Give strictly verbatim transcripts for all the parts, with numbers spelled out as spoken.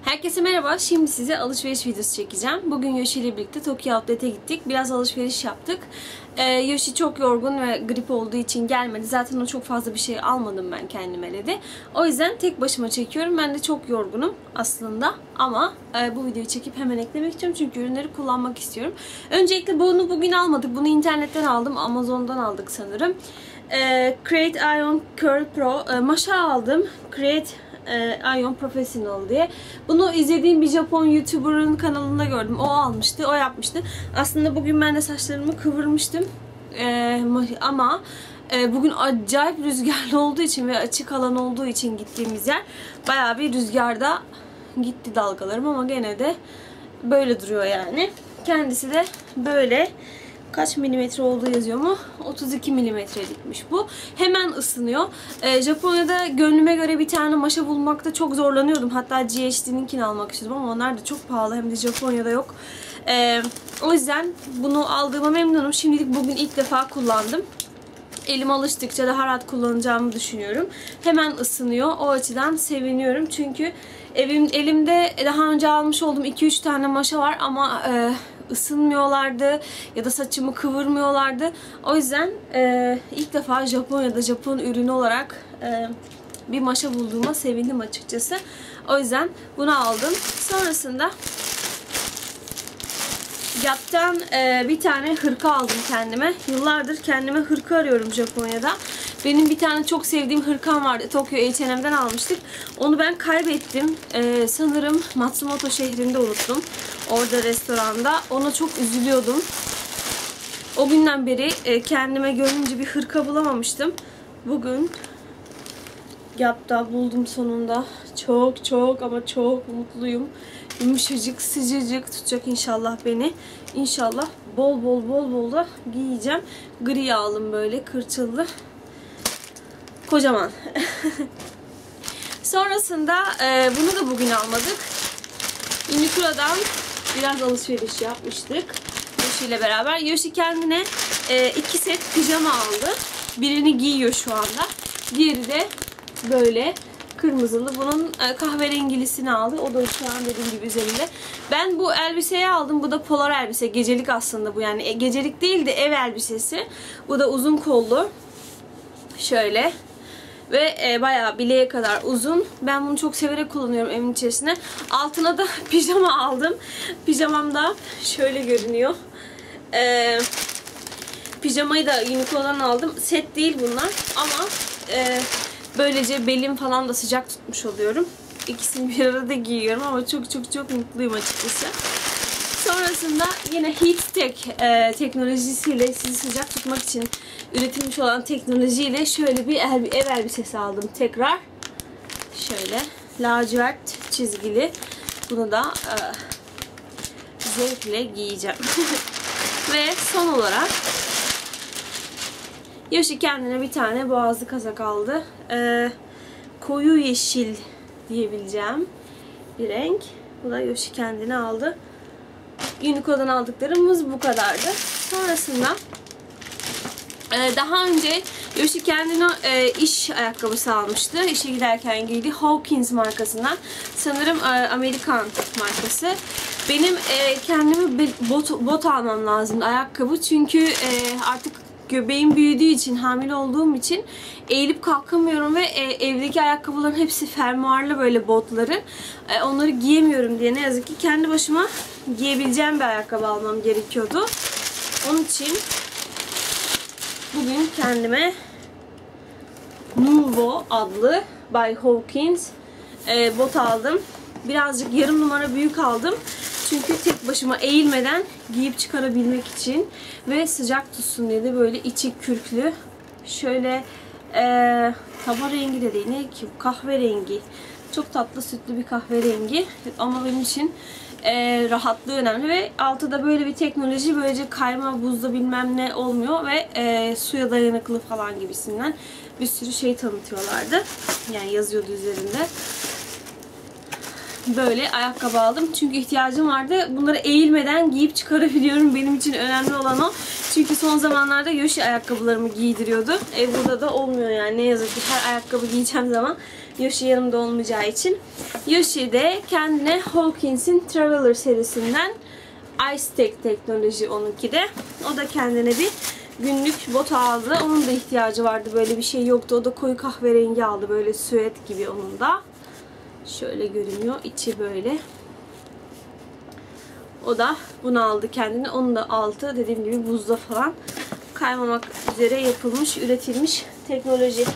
Herkese merhaba. Şimdi size alışveriş videosu çekeceğim. Bugün Yoshi ile birlikte Tokyo Outlet'e gittik. Biraz alışveriş yaptık. Ee, Yoshi çok yorgun ve grip olduğu için gelmedi. Zaten o çok fazla bir şey almadım ben kendime de. O yüzden tek başıma çekiyorum. Ben de çok yorgunum aslında. Ama e, bu videoyu çekip hemen eklemek istiyorum. Çünkü ürünleri kullanmak istiyorum. Öncelikle bunu bugün almadık. Bunu internetten aldım. Amazon'dan aldık sanırım. Ee, Create Ion Curl Pro. Ee, maşa aldım. Create Ion Professional diye. Bunu izlediğim bir Japon YouTuber'ın kanalında gördüm. O almıştı, o yapmıştı. Aslında bugün ben de saçlarımı kıvırmıştım. Ee, ama e, bugün acayip rüzgarlı olduğu için ve açık alan olduğu için gittiğimiz yer bayağı bir rüzgarda gitti dalgalarım ama gene de böyle duruyor yani. Kendisi de böyle. Kaç milimetre olduğu yazıyor mu? otuz iki milimetrelikmiş bu. Hemen ısınıyor. Ee, Japonya'da gönlüme göre bir tane maşa bulmakta çok zorlanıyordum. Hatta G H D'ninkini almak istiyordum ama onlar da çok pahalı. Hem de Japonya'da yok. Ee, o yüzden bunu aldığıma memnunum. Şimdilik bugün ilk defa kullandım. Elim alıştıkça daha rahat kullanacağımı düşünüyorum. Hemen ısınıyor. O açıdan seviniyorum. Çünkü evim, elimde daha önce almış olduğum iki üç tane maşa var ama e, ısınmıyorlardı ya da saçımı kıvırmıyorlardı. O yüzden e, ilk defa Japonya'da Japon ürünü olarak e, bir maşa bulduğuma sevindim açıkçası. O yüzden bunu aldım. Sonrasında Gap'tan e, bir tane hırka aldım kendime. Yıllardır kendime hırka arıyorum Japonya'da. Benim bir tane çok sevdiğim hırkam vardı. Tokyo H and M'den almıştık. Onu ben kaybettim. E, sanırım Matsumoto şehrinde unuttum. Orada restoranda. Ona çok üzülüyordum. O günden beri e, kendime gönlünce bir hırka bulamamıştım. Bugün Gap'ta buldum sonunda. Çok çok ama çok mutluyum. Yumuşacık, sıcacık tutacak inşallah beni. İnşallah bol bol bol bol da giyeceğim. Gri aldım böyle kırçıllı. Kocaman. Sonrasında e, bunu da bugün almadık. Uniqlo'dan biraz alışveriş yapmıştık. Yoshi ile beraber. Yoshi kendine e, iki set pijama aldı. Birini giyiyor şu anda. Diğeri de böyle kırmızılı. Bunun kahverengilisini aldı. O da şu an dediğim gibi üzerinde. Ben bu elbiseyi aldım. Bu da polar elbise. Gecelik aslında bu. Yani gecelik değil de ev elbisesi. Bu da uzun kollu. Şöyle. Ve e, bayağı bileğe kadar uzun. Ben bunu çok severek kullanıyorum evin içerisine. Altına da pijama aldım. Pijamam da şöyle görünüyor. E, pijamayı da Uniqlo'dan aldım. Set değil bunlar. Ama e, böylece belim falan da sıcak tutmuş oluyorum. İkisini bir arada giyiyorum ama çok çok çok mutluyum açıkçası. Sonrasında yine Heattech e, teknolojisiyle sizi sıcak tutmak için üretilmiş olan teknolojiyle şöyle bir el, ev elbisesi aldım tekrar. Şöyle lacivert çizgili. Bunu da e, zevkle giyeceğim. Ve son olarak Yoshi kendine bir tane boğazlı kazak aldı. Ee, koyu yeşil diyebileceğim bir renk. Bu da Yoshi kendine aldı. Uniqlo'dan aldıklarımız bu kadardı. Sonrasında e, daha önce Yoshi kendine e, iş ayakkabısı almıştı. İşe giderken giydi. Hawkins markasından. Sanırım e, Amerikan markası. Benim e, kendime bot, bot almam lazım. Ayakkabı. Çünkü e, artık göbeğim büyüdüğü için, hamile olduğum için eğilip kalkamıyorum ve e, evdeki ayakkabıların hepsi fermuarlı böyle botları. E, onları giyemiyorum diye ne yazık ki kendi başıma giyebileceğim bir ayakkabı almam gerekiyordu. Onun için bugün kendime Nuvo adlı by Hawkins e, bot aldım. Birazcık yarım numara büyük aldım. Çünkü tek başıma eğilmeden giyip çıkarabilmek için ve sıcak tutsun diye de böyle içi kürklü. Şöyle e, tava rengi de değil, ne ki kahverengi. Çok tatlı sütlü bir kahverengi ama benim için e, rahatlığı önemli ve altı da böyle bir teknoloji, böylece kayma, buzda bilmem ne olmuyor ve e, suya dayanıklı falan gibisinden bir sürü şey tanıtıyorlardı. Yani yazıyordu üzerinde. Böyle ayakkabı aldım. Çünkü ihtiyacım vardı. Bunları eğilmeden giyip çıkarabiliyorum. Benim için önemli olan o. Çünkü son zamanlarda Yoshi ayakkabılarımı giydiriyordu. E burada da olmuyor yani. Ne yazık ki her ayakkabı giyeceğim zaman Yoshi yanımda olmayacağı için. Yoshi de kendine Hawkins'in Traveler serisinden Ice Tech teknoloji onunki de. O da kendine bir günlük bot aldı. Onun da ihtiyacı vardı. Böyle bir şey yoktu. O da koyu kahverengi aldı. Böyle süet gibi onun da. Şöyle görünüyor. İçi böyle. O da bunu aldı kendine. Onun da altı dediğim gibi buzda falan kaymamak üzere yapılmış, üretilmiş teknoloji.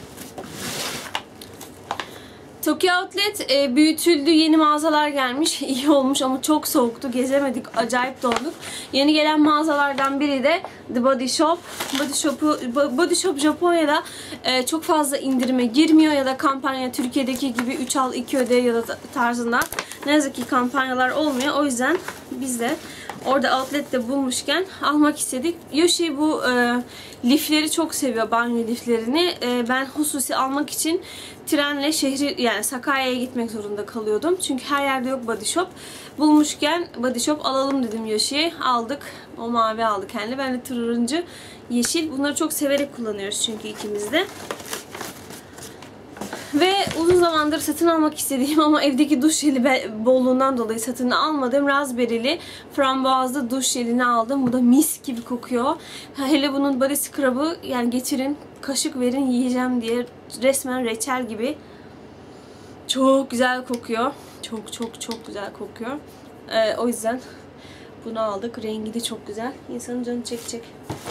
Tokyo Outlet e, büyütüldü. Yeni mağazalar gelmiş. İyi olmuş ama çok soğuktu. Gezemedik. Acayip donduk. Yeni gelen mağazalardan biri de The Body Shop. Body Shop'u Body Shop Japonya'da e, çok fazla indirime girmiyor ya da kampanya Türkiye'deki gibi üç al iki öde ya da tarzında ne yazık ki kampanyalar olmuyor. O yüzden biz de orada outlet'te bulmuşken almak istedik. Yoshi bu e, lifleri çok seviyor, banyo liflerini. E, ben hususi almak için trenle şehri yani Sakarya'ya gitmek zorunda kalıyordum. Çünkü her yerde yok Body Shop. Bulmuşken Body Shop alalım dedim Yoshi'ye. Aldık. O mavi aldı kendi. Ben de turuncu, yeşil. Bunları çok severek kullanıyoruz çünkü ikimiz de. Ve uzun zamandır satın almak istediğim ama evdeki duş jeli bolluğundan dolayı satın almadığım raspberry'li frambuazlı duş jelini aldım. Bu da mis gibi kokuyor. Hele bunun body scrub'ı yani getirin, kaşık verin yiyeceğim diye resmen reçel gibi. Çok güzel kokuyor. Çok çok çok güzel kokuyor. Ee, o yüzden bunu aldık. Rengi de çok güzel. İnsanın canı çekecek.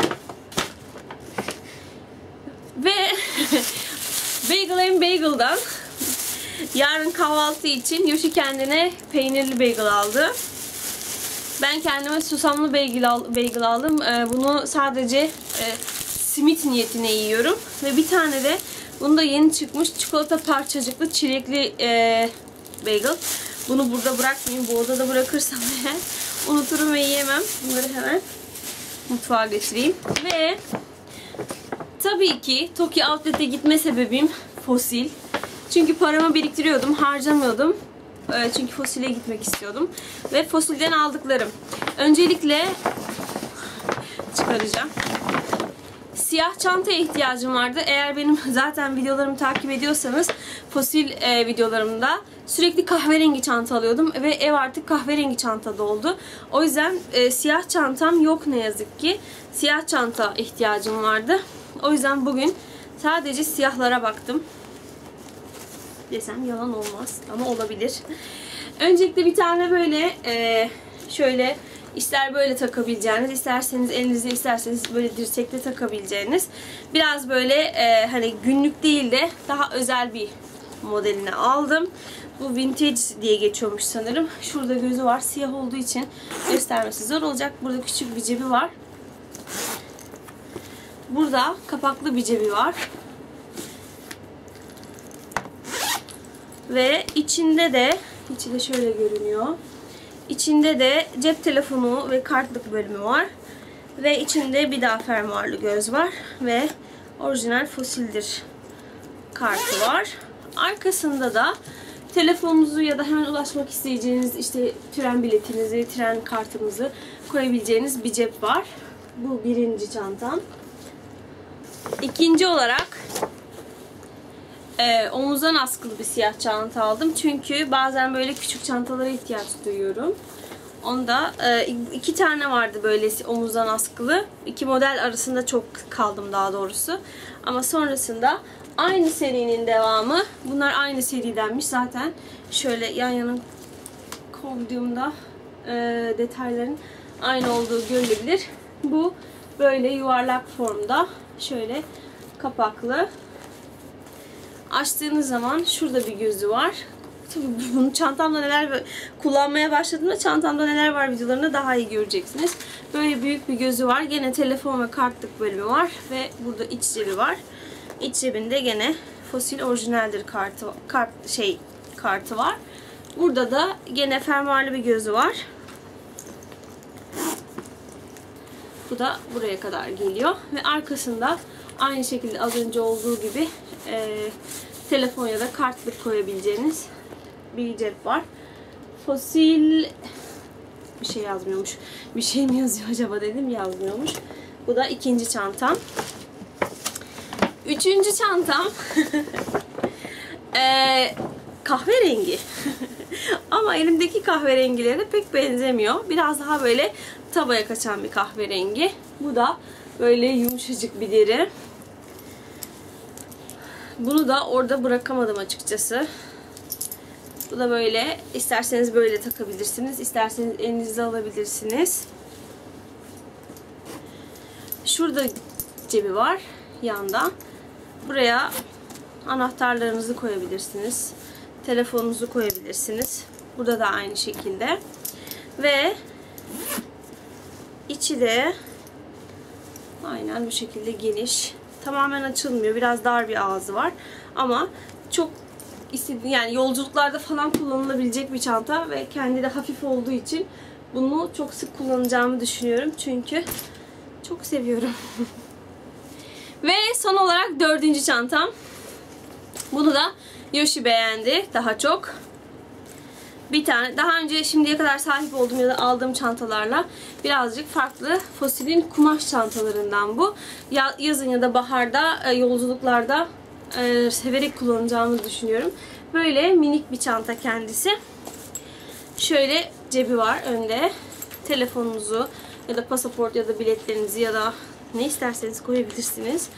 Ve Bagel and Bagel'dan yarın kahvaltı için Yoshi kendine peynirli bagel aldı. Ben kendime susamlı bagel, al, bagel aldım. Ee, bunu sadece e, simit niyetine yiyorum. Ve bir tane de bunu da yeni çıkmış çikolata parçacıklı çilekli e, bagel. Bunu burada bırakmayayım. Bu odada bırakırsam eğer unuturum ve yiyemem. Bunları hemen mutfağa götüreyim. Ve tabii ki Tokyo Outlet'e gitme sebebim Fosil. Çünkü paramı biriktiriyordum, harcamıyordum. Çünkü Fosil'e gitmek istiyordum. Ve Fosil'den aldıklarım. Öncelikle çıkaracağım. Siyah çantaya ihtiyacım vardı. Eğer benim zaten videolarımı takip ediyorsanız Fosil e, videolarımda sürekli kahverengi çanta alıyordum. Ve ev artık kahverengi çanta doldu. O yüzden e, siyah çantam yok ne yazık ki. Siyah çanta ihtiyacım vardı. O yüzden bugün sadece siyahlara baktım. Desem yalan olmaz ama olabilir. Öncelikle bir tane böyle e, şöyle ister böyle takabileceğiniz, isterseniz elinizde, isterseniz böyle dirsekle takabileceğiniz biraz böyle e, hani günlük değil de daha özel bir modelini aldım. Bu vintage diye geçiyormuş sanırım. Şurada gözü var. Siyah olduğu için göstermesi zor olacak. Burada küçük bir cebi var. Burada kapaklı bir cebi var. Ve içinde de, içi de şöyle görünüyor. İçinde de cep telefonu ve kartlık bölümü var. Ve içinde bir daha fermuarlı göz var. Ve orijinal Fosil'dir kartı var. Arkasında da telefonunuzu ya da hemen ulaşmak isteyeceğiniz işte tren biletinizi, tren kartınızı koyabileceğiniz bir cep var. Bu birinci çantam. İkinci olarak e, omuzdan askılı bir siyah çanta aldım. Çünkü bazen böyle küçük çantalara ihtiyaç duyuyorum. Onda e, iki tane vardı böyle omuzdan askılı. İki model arasında çok kaldım daha doğrusu. Ama sonrasında aynı serinin devamı. Bunlar aynı seridenmiş zaten. Şöyle yan yana koyduğumda e, detayların aynı olduğu görülebilir. Bu böyle yuvarlak formda. Şöyle kapaklı. Açtığınız zaman şurada bir gözü var. Tabii bunu çantamda neler kullanmaya başladığımda çantamda neler var videolarında daha iyi göreceksiniz. Böyle büyük bir gözü var. Gene telefon ve kartlık bölümü var ve burada iç cebi var. İç cebinde gene Fosil orijinaldir kartı kart şey kartı var. Burada da gene fermuarlı bir gözü var. Bu da buraya kadar geliyor ve arkasında aynı şekilde az önce olduğu gibi e, telefon ya da kartlık koyabileceğiniz bir cep var. Fosil bir şey yazmıyormuş. Bir şey mi yazıyor acaba dedim, yazmıyormuş. Bu da ikinci çantam. Üçüncü çantam Ee, kahverengi. Ama elimdeki kahverengilere pek benzemiyor. Biraz daha böyle tabaya kaçan bir kahverengi. Bu da böyle yumuşacık bir deri. Bunu da orada bırakamadım açıkçası. Bu da böyle, isterseniz böyle takabilirsiniz, isterseniz elinizle alabilirsiniz. Şurada cebi var yanda. Buraya anahtarlarınızı koyabilirsiniz. Telefonunuzu koyabilirsiniz. Burada da aynı şekilde. Ve içi de aynen bu şekilde geniş. Tamamen açılmıyor. Biraz dar bir ağzı var. Ama çok istediğim, yani yolculuklarda falan kullanılabilecek bir çanta ve kendi de hafif olduğu için bunu çok sık kullanacağımı düşünüyorum. Çünkü çok seviyorum. Ve son olarak dördüncü çantam. Bunu da Yoshi beğendi daha çok. Bir tane daha önce şimdiye kadar sahip olduğum ya da aldığım çantalarla birazcık farklı, Fossil'in kumaş çantalarından bu. Ya, yazın ya da baharda yolculuklarda e, severek kullanacağımı düşünüyorum. Böyle minik bir çanta kendisi. Şöyle cebi var önde. Telefonunuzu ya da pasaport ya da biletlerinizi ya da ne isterseniz koyabilirsiniz.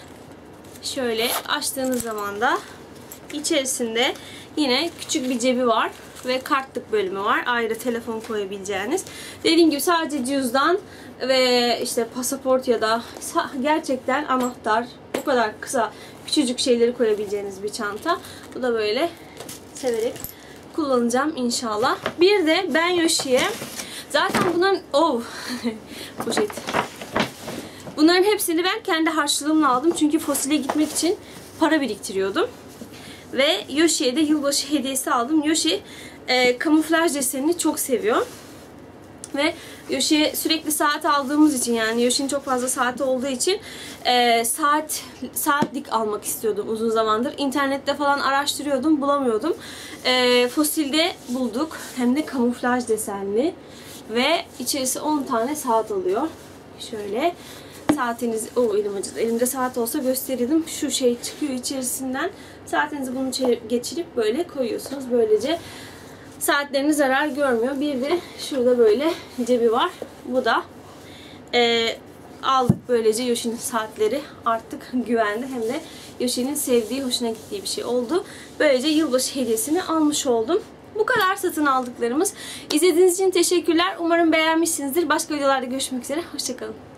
Şöyle açtığınız zaman da içerisinde yine küçük bir cebi var ve kartlık bölümü var. Ayrı telefon koyabileceğiniz. Dediğim gibi sadece cüzdan ve işte pasaport ya da gerçekten anahtar, o kadar kısa küçücük şeyleri koyabileceğiniz bir çanta. Bu da böyle severek kullanacağım inşallah. Bir de ben Yoshi'ye zaten bunların oh poşet. Bunların hepsini ben kendi harçlığımla aldım. Çünkü Fossil'e gitmek için para biriktiriyordum. Ve Yoshi'ye de yılbaşı hediyesi aldım. Yoshi e, kamuflaj desenini çok seviyor. Ve Yoshi'ye sürekli saat aldığımız için, yani Yoshi'nin çok fazla saati olduğu için e, saat saatlik almak istiyordum uzun zamandır. İnternette falan araştırıyordum, bulamıyordum. E, Fossil'de bulduk. Hem de kamuflaj desenli. Ve içerisi on tane saat alıyor. Şöyle saatiniz, o elim acıdı. Elimde saat olsa gösterirdim. Şu şey çıkıyor içerisinden. Saatinizi bunu geçirip böyle koyuyorsunuz. Böylece saatleriniz zarar görmüyor. Bir de şurada böyle cebi var. Bu da e, aldık. Böylece Yoshi'nin saatleri artık güvende. Hem de Yoshi'nin sevdiği, hoşuna gittiği bir şey oldu. Böylece yılbaşı hediyesini almış oldum. Bu kadar satın aldıklarımız. İzlediğiniz için teşekkürler. Umarım beğenmişsinizdir. Başka videolarda görüşmek üzere. Hoşçakalın.